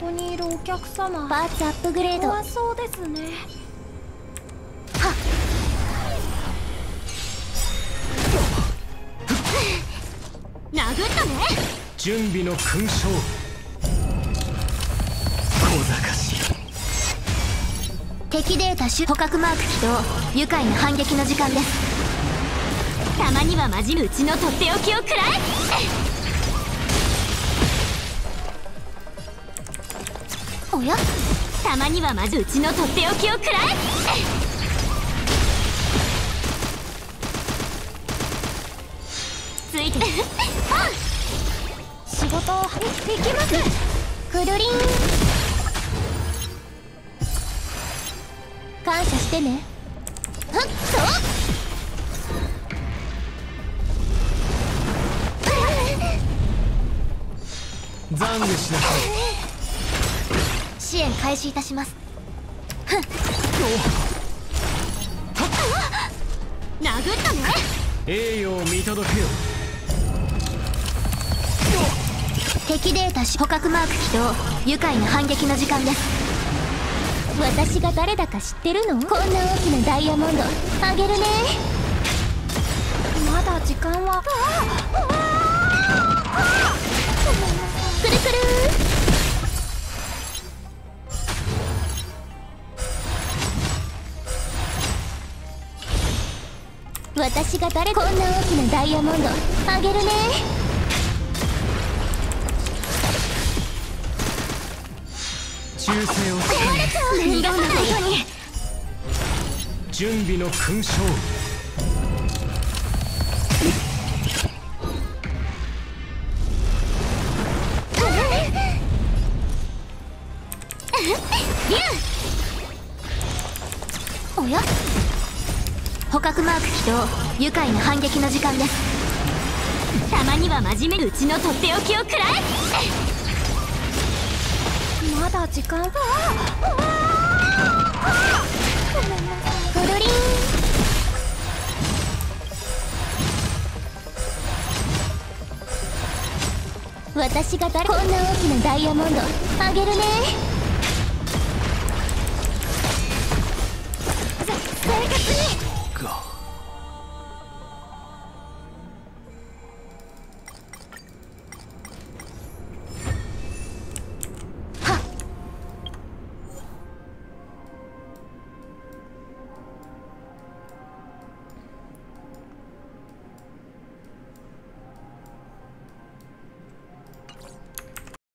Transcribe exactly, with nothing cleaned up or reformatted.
こにいるお客様、 パーツアップグレード。 怖そうですね。 はっ。殴ったね。 準備の勲章。小賢しい。 敵データ種捕獲マーク起動。愉快な反撃の時間です。たまにはまじるうちのとっておきを食らえ。おや、たまにはまじうちのとっておきを食らえ。ついて仕事行きます。 くるりん。感謝してね。はっと懺悔しなさい。 支援開始いたします。ふん。殴ったね。 栄誉を見届けよ。 敵データ種捕獲マーク起動。愉快な反撃の時間です。私が誰だか知ってるの？こんな大きなダイヤモンドあげるね。 まだ時間は。 くるくる。私が誰？こんな大きなダイヤモンドあげるね。 忠誠を誓います。 逃がさないように。 準備の勲章。 おや、捕獲マーク起動。愉快な反撃の時間です。たまには真面目にうちのとっておきを食らえ。 まだ時間は。 くるりん。私が誰？こんな大きなダイヤモンドあげるね。